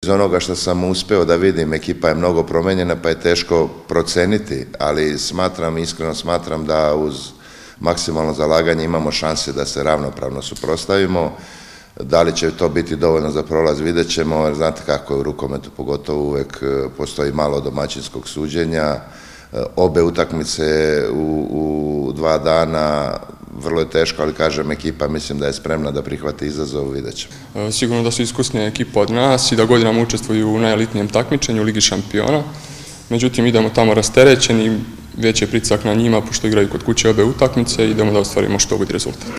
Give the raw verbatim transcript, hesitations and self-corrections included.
Iz onoga što sam uspeo da vidim, ekipa je mnogo promenjena pa je teško proceniti, ali smatram, iskreno smatram da uz maksimalno zalaganje imamo šanse da se ravnopravno suprotstavimo. Da li će to biti dovoljno za prolaz, vidjet ćemo, jer znate kako je u rukometu, pogotovo uvek postoji malo domaćinskog suđenja. Obe utakmice u, u dva dana, vrlo je teško, ali kažem, ekipa mislim da je spremna da prihvati izazov, vidjet ćemo. Sigurno da su iskusnija ekipa od nas i da godinama učestvuju u najelitnijem takmičenju, Ligi šampiona. Međutim, idemo tamo rasterećeni, veći je pritisak na njima, pošto igraju kod kuće obe utakmice, idemo da ostvarimo što bolji rezultat.